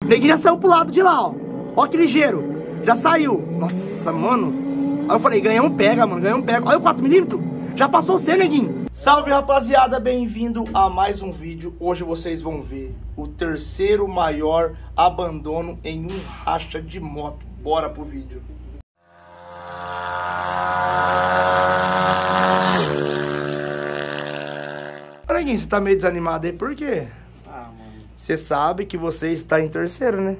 Neguinho já saiu pro lado de lá, ó. Ó que ligeiro. Já saiu. Nossa, mano. Aí eu falei, ganhamos pega, mano. Ganhamos pega. Olha o 4mm. Já passou você, neguinho. Salve, rapaziada. Bem-vindo a mais um vídeo. Hoje vocês vão ver o terceiro maior abandono em um racha de moto. Bora pro vídeo. Neguinho, você tá meio desanimado aí, por quê? Ah, mano. Você sabe que você está em terceiro, né?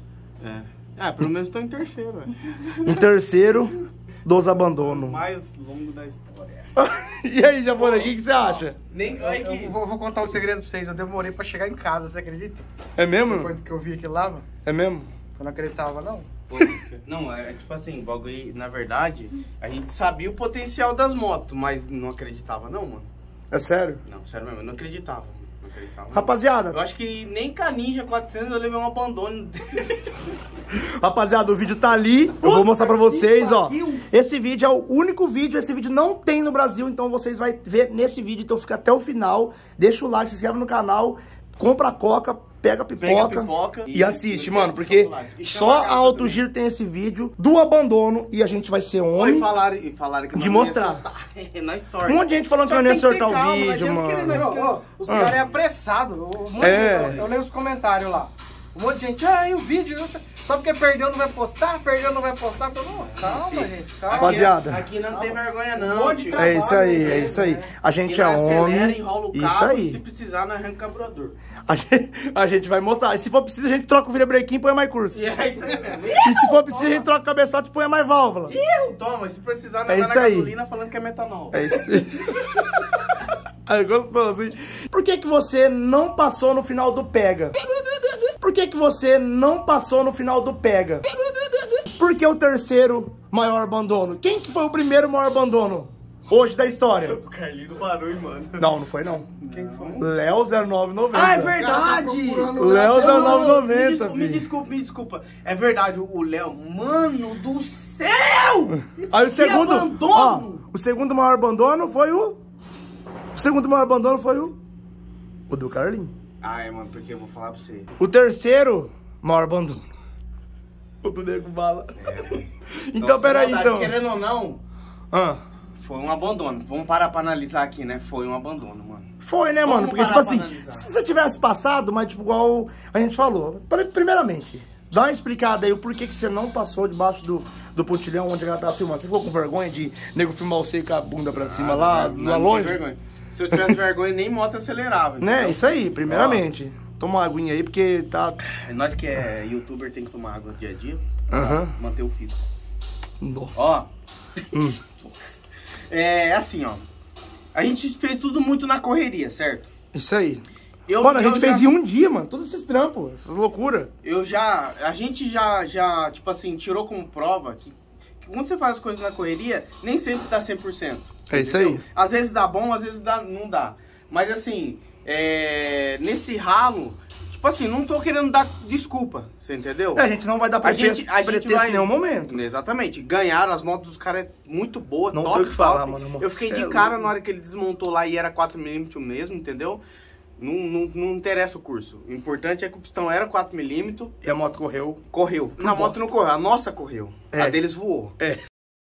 Pelo menos tô em terceiro, velho. Em terceiro dos abandonos. Mais longo da história. E aí, Japonês, o que você acha? Eu vou contar um segredo pra vocês. Eu demorei pra chegar em casa, você acredita? É mesmo? Depois que eu vi aquilo lá, mano. É mesmo? Eu não acreditava, não. Não, é tipo assim, o bagulho, na verdade, a gente sabia o potencial das motos, mas não acreditava não, mano. É sério? Não, sério mesmo, eu não acreditava. Não acreditava, não. Rapaziada, Eu acho que nem com a Ninja 400 eu levei um abandono. rapaziada, o vídeo tá ali. Eu vou mostrar pra vocês, ó. Esse vídeo é o único vídeo. Esse vídeo não tem no Brasil, então vocês vão ver nesse vídeo. Então fica até o final. Deixa o like, se inscreve no canal. Compra a coca, pega a pipoca e assiste, mano. Porque só a Autogiro tem esse vídeo do abandono e a gente vai ser homem. E falaram que de mostrar. Nós sorte. Um monte de gente falando que eu não ia sortar o vídeo, mano. Os caras é apressado. Eu leio os comentários lá. Um monte de gente, e o vídeo? Só porque perdeu não vai postar? Perdeu não vai postar? Não, calma, gente, calma. Rapaziada. Aqui não tem vergonha, não. É isso aí, é isso aí. A gente é homem. Enrola o Isso cabo, aí. se precisar, nós arranca o carburador. A gente vai mostrar. E se for preciso, a gente troca o virabrequim e põe mais curso. E é isso aí mesmo. E se for preciso, a gente troca o cabeçote e põe mais válvula. Toma, se precisar, nós É vai isso na aí. gasolina falando que é metanol. É isso aí. Aí, gostoso, hein? Por que você não passou no final do pega? Por que você não passou no final do pega? Por que o terceiro maior abandono? Quem que foi o primeiro maior abandono hoje da história? O Carlinho parou, hein, mano. Não foi não. Quem foi? Léo 0990. Ah, é verdade! Léo 0990, Me desculpa. É verdade, o Léo, mano do céu! Aí o segundo, abandono! Ó, o segundo maior abandono foi o... O segundo maior abandono foi o do Carlinho. Ah, é, mano, porque eu vou falar pra você. O terceiro maior abandono. O do Nego Bala. Mano. Então, Nossa, peraí, verdade, então. Querendo ou não, Ah, foi um abandono. Vamos parar pra analisar aqui, né? Foi um abandono, mano. foi, né, Vamos mano? Porque, tipo parar assim, pra analisar. se você tivesse passado, mas, tipo, igual a gente falou. Primeiramente, dá uma explicada aí o porquê que você não passou debaixo do pontilhão onde ela tava filmando. Você ficou com vergonha de nego filmar você com a bunda pra cima lá longe? Vergonha. Se eu tivesse vergonha, nem moto acelerava. Né, entendeu? isso aí, primeiramente. Toma uma aguinha aí, porque tá... Nós que é youtuber tem que tomar água dia a dia Aham. pra manter o físico. Nossa. Ó. É assim, ó. A gente fez tudo muito na correria, certo? Isso aí. Mano, a gente fez em um dia, mano. Todos esses trampos, essas loucuras. A gente já, tipo assim, tirou como prova que quando você faz as coisas na correria, nem sempre dá 100%. É isso entendeu? aí. Às vezes dá bom, às vezes não dá. Mas assim, nesse ralo, tipo assim, não tô querendo dar desculpa, você entendeu? A gente não vai dar pretexto em nenhum momento. Exatamente. Ganharam, as motos dos caras muito boas, Não top, tem o que falar, top. mano. Eu fiquei de cara na hora que ele desmontou lá e era 4mm mesmo, entendeu? Não interessa o curso. O importante é que o pistão era 4mm. E a moto correu. Correu. Na moto não correu, a nossa correu. É. A deles voou. É.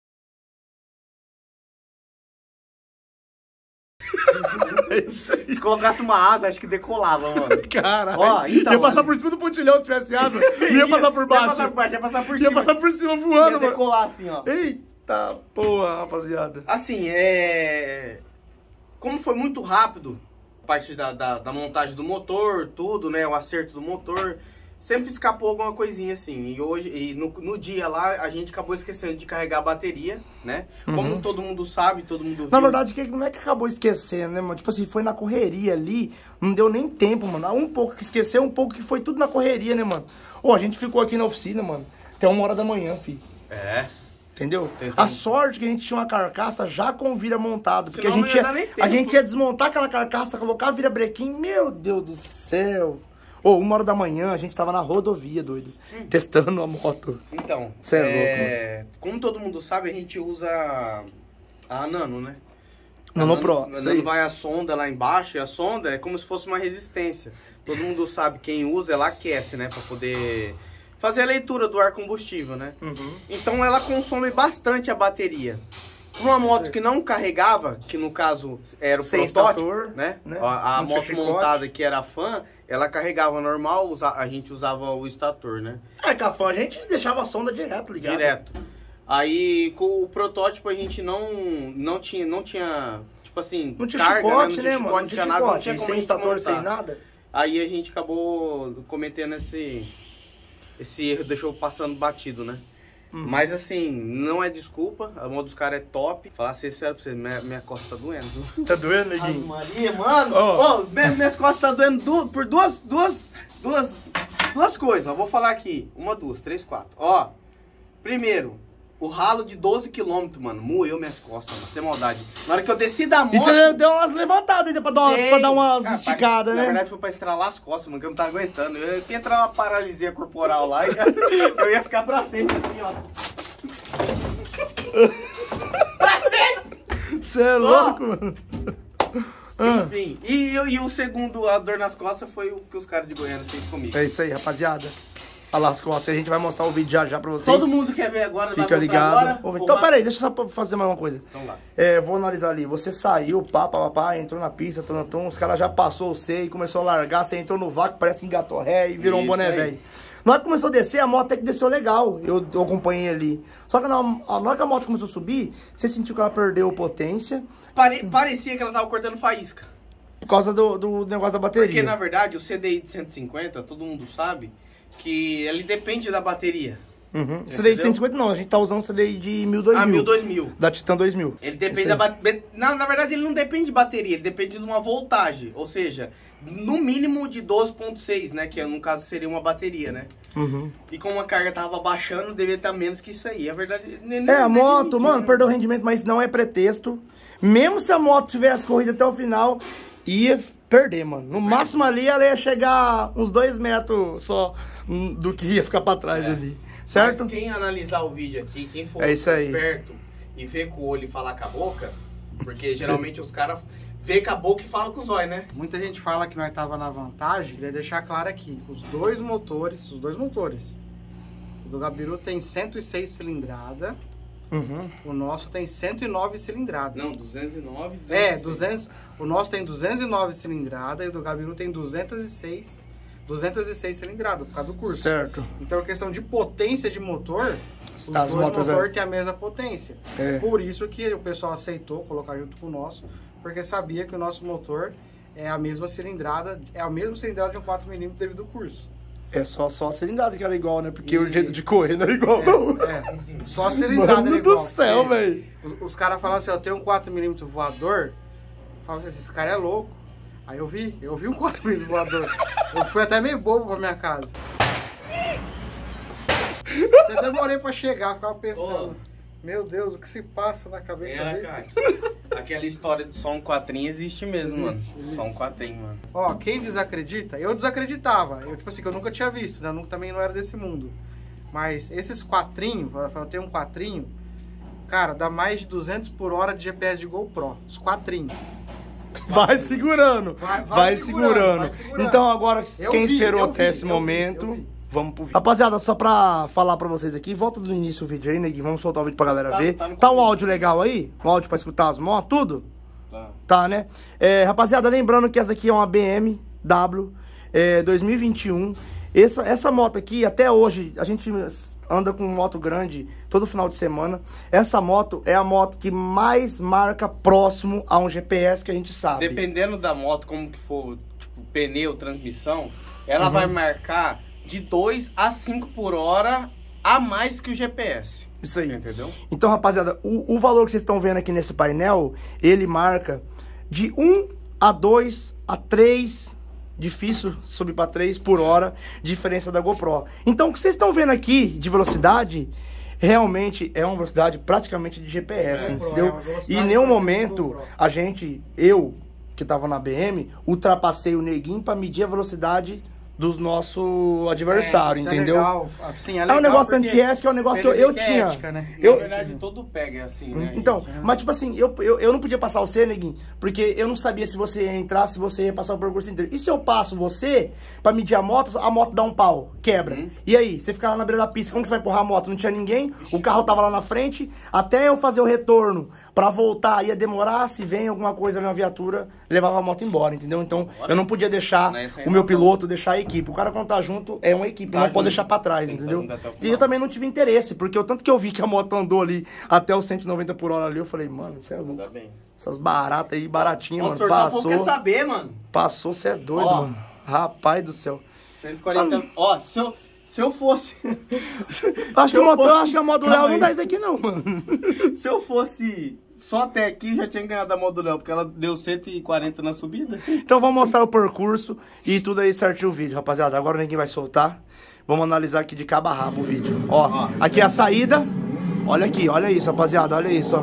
Se colocasse uma asa, acho que decolava, mano. Caralho. Ó, então, ia passar mano. por cima do pontilhão se tivesse asa. Não ia passar por baixo. Ia passar por baixo, ia passar por Ia cima. passar por cima Ia voando, mano. decolar assim, ó. Eita porra, rapaziada. Assim, como foi muito rápido, a parte da montagem do motor, tudo, né? O acerto do motor, sempre escapou alguma coisinha assim. E no dia lá, a gente acabou esquecendo de carregar a bateria, né? Como todo mundo sabe, todo mundo viu. Na verdade, não é que acabou esquecendo, né, mano? Tipo assim, foi na correria ali, não deu nem tempo, mano. Um pouco que esqueceu, um pouco que foi tudo na correria, né, mano? Ô, a gente ficou aqui na oficina, mano, até 1h da manhã, filho. É. Entendeu? Entendi. A sorte que a gente tinha uma carcaça já com vira montado. Porque Senão não ia dar nem a tempo. gente ia desmontar aquela carcaça, colocar vira brequim. Meu Deus do céu. Ô, 1h da manhã, a gente tava na rodovia, doido. Testando a moto. Então, Cê é louco, como todo mundo sabe, a gente usa a Nano, né? Nanopro. Não vai a sonda lá embaixo, e a sonda é como se fosse uma resistência. Todo mundo sabe, quem usa, ela aquece, né? Pra poder fazer a leitura do ar combustível, né? Então ela consome bastante a bateria. Uma moto que não carregava, que no caso era o protótipo, né? A moto montada que era a Fan, ela carregava normal, a gente usava o estator, né? Com a Fan a gente deixava a sonda direto ligada. Direto. Aí com o protótipo a gente não tinha tipo assim, não tinha carga, chicote, né? Não tinha nada, não tinha como sem estator, sem nada. Aí a gente acabou cometendo esse erro, deixou passando batido, né? Mas assim, não é desculpa, a mão dos caras é top. Falar sincero pra você, minha costa tá doendo. Tá doendo, neguinho? Maria, mano! Minhas costas tá doendo por duas coisas. Eu vou falar aqui. 1, 2, 3, 4. Ó, primeiro, o ralo de 12 km, mano, moeu minhas costas, mano, sem maldade. Na hora que eu desci da moto... E você deu umas levantadas ainda pra dar umas esticadas, né? Na verdade foi pra estralar as costas, mano, que eu não tava aguentando. Eu ia entrar uma paralisia corporal lá e eu ia ficar pra sempre assim, ó. Pra sempre! Você é louco, mano. Enfim, e o segundo, a dor nas costas, foi o que os caras de Goiânia fez comigo. É isso aí, rapaziada. Olha lá as costas, a gente vai mostrar o vídeo já pra vocês. Todo mundo quer ver agora, fica ligado. Então, peraí, deixa eu só fazer mais uma coisa. Então lá. Vou analisar ali. Você saiu, entrou na pista, os caras já passou você e começou a largar, você entrou no vácuo, parece que engatou ré e virou um boné velho. Na hora que começou a descer, a moto até que desceu legal. Eu acompanhei ali. Só que na hora que a moto começou a subir, você sentiu que ela perdeu potência. Parecia que ela tava cortando faísca. Por causa do negócio da bateria. Porque, na verdade, o CDI de 150, todo mundo sabe que ele depende da bateria. CDI de 150 não, a gente tá usando o CDI de 1000-2000. 1000-2000. Da Titan 2000. Ele depende da bateria. Na verdade, ele não depende de bateria, ele depende de uma voltagem. Ou seja, no mínimo de 12.6, né? Que no caso seria uma bateria, né? E como a carga tava baixando, devia estar menos que isso aí. A verdade... a moto, mano, perdeu o rendimento, mas não é pretexto. Mesmo se a moto tivesse corrido até o final, ia perder, mano. No máximo ali, ela ia chegar uns 2 metros só do que ia ficar pra trás ali. Certo? Mas quem analisar o vídeo aqui, quem for esperto e ver com o olho e falar com a boca, porque geralmente os caras vê com a boca e falam com os olhos, né? Muita gente fala que nós tava na vantagem, queria deixar claro aqui, os dois motores, o do Gabiru tem 106 cilindrada, o nosso tem 109 cilindrada. Não, 209, 206. O nosso tem 209 cilindrada e o do Gabiru tem 206 cilindradas, por causa do curso. Certo. Então, a questão de potência de motor, os dois motores têm a mesma potência. Por isso que o pessoal aceitou colocar junto com o nosso, porque sabia que o nosso motor é a mesma cilindrada, de um 4mm devido ao curso. É só a cilindrada que era igual, né? Porque o jeito de correr não era igual, não. Só a cilindrada era igual. Mano do céu, velho. Os caras falam assim, eu tenho um 4mm voador, falam assim, esse cara é louco. Aí eu vi um 4mm voador. Eu fui até meio bobo pra minha casa. Até demorei pra chegar, ficava pensando. Meu Deus, o que se passa na cabeça dele? Cara. Aquela história de só um quatrinho existe mesmo, mano. Só um quatrinho, mano. Ó, quem desacredita, eu desacreditava. Eu, tipo assim, que eu nunca tinha visto, né? Eu também não era desse mundo. Mas esses quatrinhos, eu tenho um quatrinho, cara, dá mais de 200 por hora de GPS de GoPro. Os quatrinhos. Vai segurando. Vai segurando. Então agora, quem esperou até esse momento... Vamos pro vídeo. Rapaziada, só pra falar pra vocês aqui, volta do início o vídeo aí, neguinho. Vamos soltar o vídeo pra galera ver. Tá um áudio legal aí? Um áudio pra escutar as motos, tudo? Tá, né? Rapaziada, lembrando que essa aqui é uma BMW 2021. Essa moto aqui, até hoje, a gente anda com moto grande todo final de semana. Essa moto é a moto que mais marca próximo a um GPS que a gente sabe. Dependendo da moto, como que for, tipo, pneu, transmissão, ela vai marcar de 2 a 5 por hora a mais que o GPS. Isso aí. Entendeu? Então, rapaziada, o valor que vocês estão vendo aqui nesse painel, ele marca de 1 a 2 a 3, difícil subir para 3 por hora, diferença da GoPro. Então, o que vocês estão vendo aqui de velocidade, realmente é uma velocidade praticamente de GPS, entendeu? E em nenhum momento eu, que tava na BM, ultrapassei o neguinho para medir a velocidade do nosso adversário, entendeu? É legal. Sim, é um negócio antiético, é um negócio que eu tinha. Ética, né? Na verdade, todo pega é assim, né? Então, mas tipo assim, eu não podia passar você, neguinho, porque eu não sabia se você ia entrar, se você ia passar o percurso inteiro. E se eu passo você, pra medir a moto dá um pau, quebra. E aí, você fica lá na beira da pista, como que você vai empurrar a moto? Não tinha ninguém, o carro tava lá na frente, até eu fazer o retorno pra voltar ia demorar, se vem alguma coisa na viatura, levava a moto embora, entendeu? Então, eu não podia deixar o meu piloto, deixar a equipe. O cara quando tá junto, é uma equipe, não pode deixar pra trás, entendeu? E eu também não tive interesse, porque o tanto que eu vi que a moto andou ali até os 190 por hora ali, eu falei, mano, você é louco. Essas baratas aí, baratinhas, mano, passou. Quer saber, mano? Passou, você é doido, mano. Rapaz do céu. 140, ó, se eu fosse... acho que a moto do Léo não dá isso aqui não, mano. Se eu fosse só até aqui, já tinha ganhado a moto do Léo, porque ela deu 140 na subida. Então vamos mostrar o percurso e tudo aí certinho o vídeo, rapaziada. Agora ninguém vai soltar. Vamos analisar aqui de cabo a rabo o vídeo. Ó, aqui é a saída. Olha aqui, olha isso, rapaziada, olha isso, ó.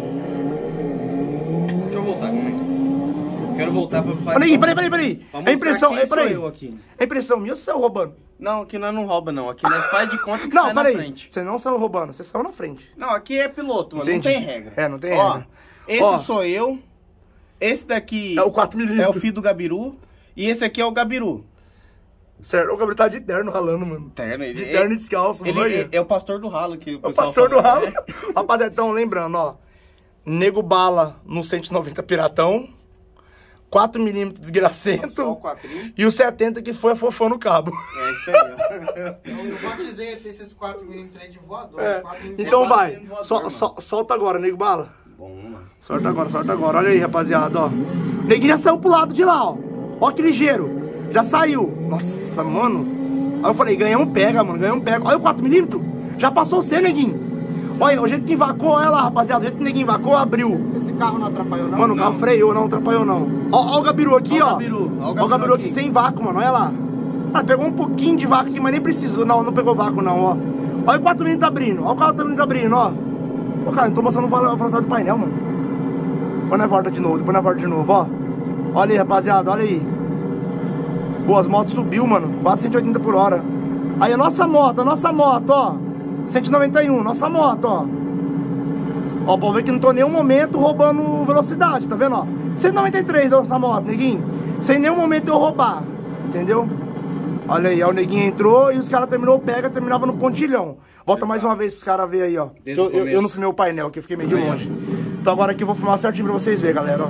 Deixa eu voltar, como quero voltar pra... Peraí. É impressão, peraí. É impressão minha ou você saiu roubando? Não, aqui nós não rouba, não. Aqui nós faz de conta que sai na frente. Você não saiu roubando, você saiu na frente. Não, aqui é piloto, mano. Entendi. Não tem regra. É, não tem regra. Esse sou eu. Esse daqui... É o 4mm. É o filho do Gabiru. E esse aqui é o Gabiru. Certo, o Gabiru tá de terno ralando, mano. De terno e descalço, mano. Ele é o pastor do ralo aqui. O pastor do ralo. Rapaziada, então lembrando, ó. Nego bala no 190 piratão. 4mm desgracento. Só o 4mm. E o 70 que foi afofando o cabo. É isso aí, Eu batizei esses 4mm aí de voador. Então vai. Solta agora, nego bala. Bom, mano. Solta agora. Olha aí, rapaziada, ó. Neguinho já saiu pro lado de lá, ó. Ó que ligeiro. Já saiu. Nossa, mano. Aí eu falei, ganhamos pega, mano. Olha o 4mm. Já passou você, neguinho. Olha, o jeito que invacou, olha lá, rapaziada. O jeito que ninguém invacou, abriu. Esse carro não atrapalhou, não? Mano, o carro freou, não atrapalhou, não. Ó o Gabiru aqui, ó. Ó o Gabiru aqui sem vácuo, mano. Olha lá. Ah, pegou um pouquinho de vácuo aqui, mas nem precisou. Não pegou vácuo, não, ó. Olha o 4mm tá abrindo. Olha o 4mm tá abrindo, ó. Ô, cara, não tô mostrando o velocidade do painel, mano. Depois nós volta de novo, ó. Olha aí, rapaziada, olha aí. Pô, as motos subiu, mano. Quase 180 por hora. Aí a nossa moto, ó. 191, nossa moto, ó. Ó, pode ver que não tô em nenhum momento roubando velocidade, tá vendo, ó? 193 essa moto, neguinho. Sem nenhum momento eu roubar, entendeu? Olha aí, ó, o neguinho entrou e os caras terminava no pontilhão. Volta mais uma vez pros caras verem aí, ó. Eu não filmei o painel aqui, eu fiquei meio de longe. Então agora aqui eu vou filmar certinho pra vocês verem, galera,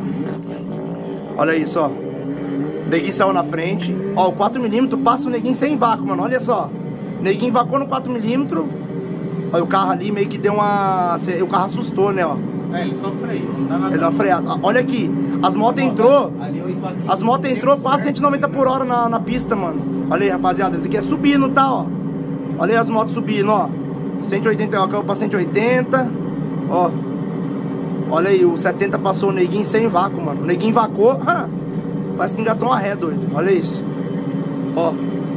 ó. Olha isso, ó. O neguinho saiu na frente. Ó, o 4mm passa o neguinho sem vácuo, mano. Olha só. O neguinho vacou no 4mm. Olha, o carro ali meio que deu uma... O carro assustou, né, ó. É, ele só freou, não dá nada. Ele dá uma freada. Olha aqui, as motos entrou... As motos entrou quase 190 por hora na pista, mano. Olha aí, rapaziada, esse aqui é subindo, tá, ó. Olha aí as motos subindo, ó. 180, ó, caiu pra 180. Ó. Olha aí, o 70 passou o neguinho sem vácuo, mano. O neguinho vacou, parece que engatou uma ré, doido. Olha isso. Ó.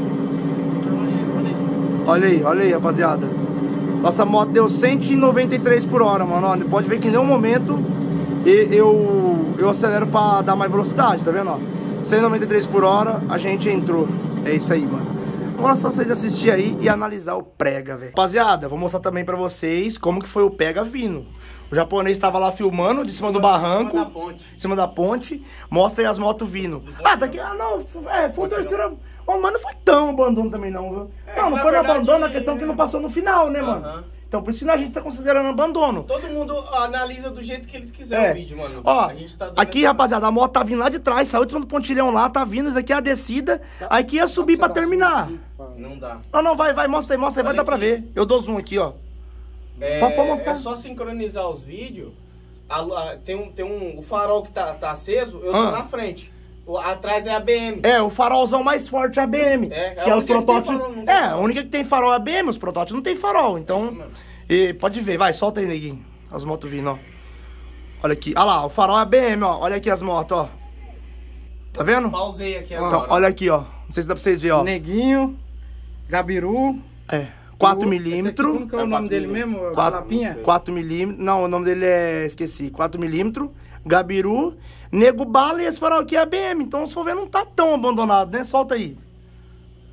Olha aí, rapaziada. Nossa moto deu 193 por hora, mano. Ó, pode ver que em nenhum momento eu acelero pra dar mais velocidade, tá vendo, ó? 193 por hora, a gente entrou. É isso aí, mano. Agora é só vocês assistirem aí e analisar o prega, velho. Rapaziada, vou mostrar também pra vocês como que foi o pega vindo. O japonês tava lá filmando de cima do barranco. Em cima da ponte. Mostra aí as motos vindo. Daqui... não, foi o terceiro... Ô, mas não foi tão abandono também não, viu? Não foi no abandono, a questão que não passou no final, né, mano? Então por isso que a gente tá considerando abandono. Todo mundo analisa do jeito que eles quiserem o vídeo, mano. Ó, aqui, rapaziada, a moto tá vindo lá de trás, saiu de cima do pontilhão lá, tá vindo, isso aqui é a descida. Aqui ia subir pra terminar. Não dá. Não, vai, mostra aí, vai dar pra ver. Eu dou zoom aqui, ó. Pode mostrar. É só sincronizar os vídeos. O farol que tá aceso, eu tô na frente. Atrás é a BM. O farolzão mais forte é a BM. Que é os protótipos. A única que tem farol é a BM, os protótipos não tem farol. Então, pode ver, vai, solta aí, neguinho. As motos vindo, ó. Olha aqui, olha lá, o farol é a BM, ó. Olha aqui as motos, ó. Tá vendo? Pausei aqui agora. Então, olha aqui, ó. Não sei se dá pra vocês verem, ó. Neguinho, Gabiru. 4mm. Como que é o nome dele mesmo? 4mm. Não, o nome dele é... Esqueci. 4mm. Gabiru. Nego bala e esse farol aqui é a BM. Então, se for ver, não tá tão abandonado, né? Solta aí.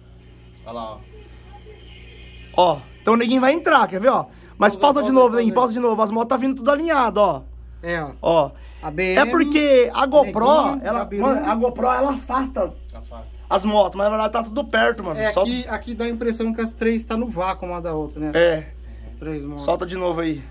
Olha lá, ó. Ó, então o neguinho vai entrar, quer ver, ó? Mas pausa de novo, neguinho, pausa de novo. As motos tá vindo tudo alinhado, ó. É, ó. Ó. A BM, é porque a GoPro, neguinho, ela, Gabiru. mano, a GoPro, ela afasta as motos, mas na verdade tá tudo perto, mano. É, aqui dá a impressão que as três tá no vácuo uma da outra, né? É. As três motos. Solta de novo aí.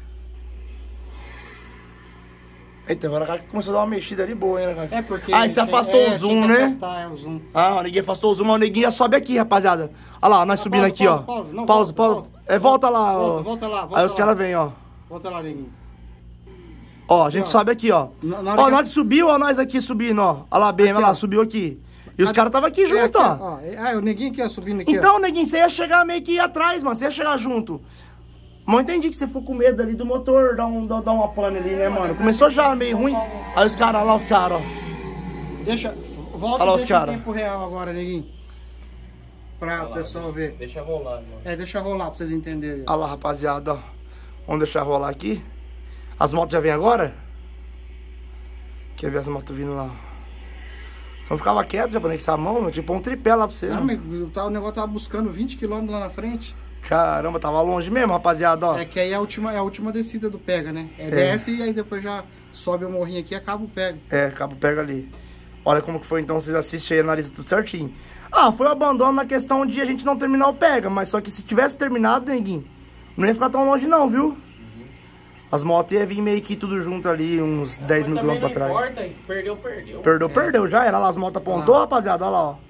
Eita, agora a cara começou a dar uma mexida ali boa, hein, cara? É porque... Ah, e você afastou o zoom, né? Afastar, o zoom. Ah, o neguinho afastou o zoom, mas o neguinho já sobe aqui, rapaziada. Olha lá, nós subindo aqui, ó. Pausa. É, volta lá, ó. Volta lá. Aí os caras vêm, ó. Volta lá, neguinho. Ó, a gente sobe aqui, ó. Ó, nós subiu, ó, nós aqui subindo, ó. Olha lá, bem, olha lá, subiu aqui. E os caras estavam aqui junto, ó. Ah, o neguinho aqui, ó, subindo aqui, então, neguinho, você ia chegar meio que atrás, mano. Você ia chegar junto. Mas eu entendi que você ficou com medo ali do motor, dar uma pane ali, né, mano? Começou já meio ruim. Aí os caras, olha lá os caras, ó. Deixa, volta olha lá e os deixa cara. em tempo real agora, neguinho. Pra o pessoal ver. Deixa rolar, mano. É, deixa rolar pra vocês entenderem. Olha lá, rapaziada, ó. Vamos deixar rolar aqui. As motos já vêm agora? Quer ver as motos vindo lá? Só não ficava quieto, já pra nem que essa mão, meu, tipo um tripé lá pra você. Não, mas o negócio tava buscando 20 km lá na frente. Caramba, tava longe mesmo, rapaziada, ó. É que aí é a última descida do pega, né? Desce e aí depois já sobe o morrinho aqui e acaba o pega. É, acaba o pega ali. Olha como que foi, então, vocês assistem aí, analisam tudo certinho. Ah, foi o abandono na questão de a gente não terminar o pega, mas só que se tivesse terminado, neguinho, não ia ficar tão longe não, viu? As motos iam vir meio que tudo junto ali, uns 10 mil quilômetros pra trás. Não importa, perdeu. Perdeu, já era. Lá as motos apontou, rapaziada, olha lá, ó.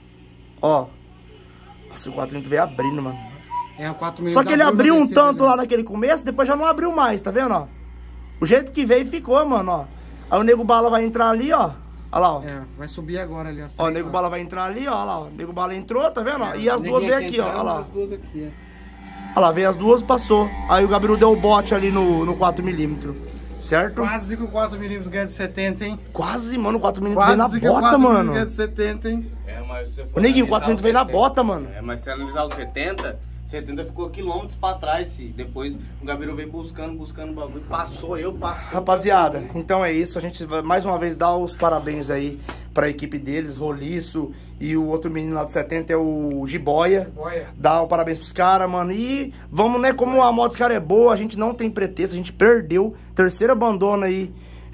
Ó. Nossa, o 4 veio abrindo, mano. É, o 4 só que ele abriu um tanto lá naquele começo, depois já não abriu mais, tá vendo, ó? O jeito que veio ficou, mano, ó. Aí o Nego Bala vai entrar ali, ó. Olha lá, ó. É, vai subir agora ali. Ó, o Nego Bala vai entrar ali, ó. Olha lá, ó. O Nego Bala entrou, tá vendo? Ó? E as duas veio aqui, ó. Olha lá. As duas aqui, Olha lá, veio as duas, passou. Aí o Gabiru deu o bote ali no 4mm. Certo? Quase que o 4mm ganha de 70, hein? Quase, mano, o 4mm veio na bota, mano. Ganha de 70, hein? É, mas se você for o Neguinho, o analisar 4mm veio na bota, mano. É, mas se analisar os 70 ficou quilômetros pra trás, filho. Depois o Gabiru veio buscando o bagulho. Passou. Rapaziada, então é isso. A gente vai mais uma vez dar os parabéns aí pra equipe deles, Roliço e o outro menino lá do 70 é o Jiboia. Dá o parabéns pros caras, mano. E vamos, né? Como a moto dos caras é boa, a gente não tem pretexto, a gente perdeu. Terceiro abandono aí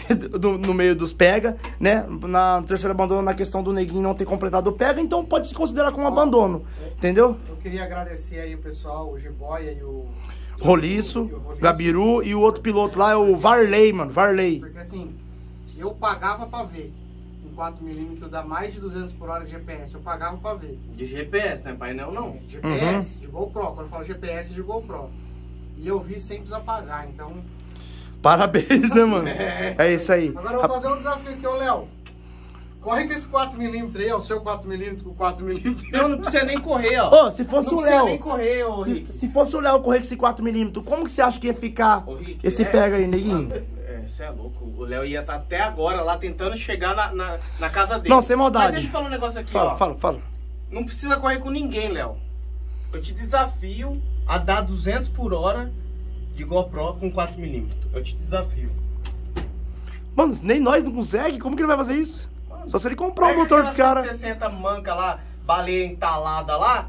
no meio dos pega, né? Na terceira abandono na questão do Neguinho não ter completado o pega, então pode se considerar como abandono, entendeu? Eu queria agradecer aí o pessoal, o Jiboia e o Roliço, Gabiru e o outro piloto lá é o Varley, mano, Varley. Porque assim, eu pagava pra ver. Um 4mm dá mais de 200 por hora de GPS, eu pagava pra ver. De GPS, né? Painel não. GPS, de GoPro, quando eu falo GPS, de GoPro. E eu vi sem precisar pagar, então... Parabéns, né, mano? É isso aí. Agora eu vou fazer um desafio aqui, ô Léo. Corre com esse 4mm aí, ó, o seu 4mm com 4mm. Não precisa nem correr, ó. Ô, se fosse o Léo... Não precisa nem correr, ô, Rick. Se fosse o Léo correr com esse 4mm, como que você acha que ia ficar esse pega aí, Neguinho? Você é louco. O Léo ia estar até agora lá tentando chegar na casa dele. Não, sem maldade. Mas deixa eu falar um negócio aqui, ó. Fala. Não precisa correr com ninguém, Léo. Eu te desafio a dar 200 por hora de GoPro com 4mm. Eu te desafio. Mano, nem nós não consegue. Como que ele vai fazer isso? Mano, só se ele comprar o motor dos caras. 160 manca lá, baleia entalada lá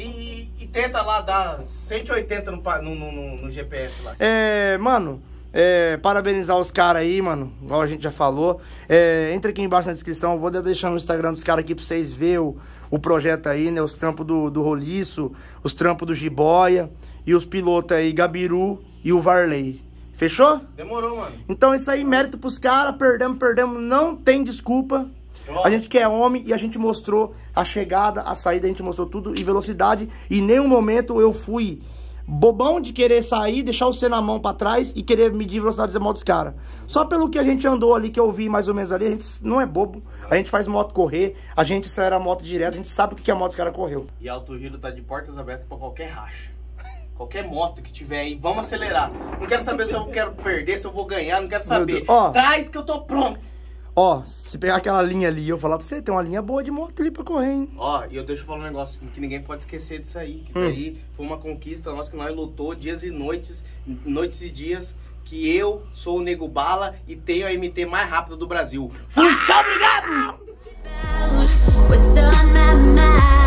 e tenta lá dar 180 no GPS lá. Mano... parabenizar os caras aí, mano, igual a gente já falou. Entra aqui embaixo na descrição, eu vou deixar no Instagram dos caras aqui pra vocês verem o projeto aí, né? Os trampos do Roliço, os trampos do Jiboia e os pilotos aí, Gabiru e o Varley. Fechou? Demorou, mano. Então isso aí, mérito pros caras, perdemos, não tem desculpa. A gente que é homem e a gente mostrou a chegada, a saída, a gente mostrou tudo em velocidade. E em nenhum momento eu fui bobão de querer sair, deixar o C na mão pra trás e querer medir velocidade da moto dos caras. Só pelo que a gente andou ali, que eu vi mais ou menos ali, a gente não é bobo. A gente faz moto correr, a gente acelera a moto direto, a gente sabe o que a moto dos caras correu. E Alto Giro tá de portas abertas pra qualquer racha. Qualquer moto que tiver aí, vamos acelerar. Não quero saber se eu quero perder, se eu vou ganhar, não quero saber. Traz que eu tô pronto. Ó, se pegar aquela linha ali, eu falar pra você, tem uma linha boa de moto ali pra correr, hein? Ó, e eu deixo eu falar um negócio que ninguém pode esquecer disso aí. Que isso aí foi uma conquista nossa que nós lutou dias e noites e dias. Que eu sou o Nego Bala e tenho a MT mais rápida do Brasil. Fui, tchau, obrigado!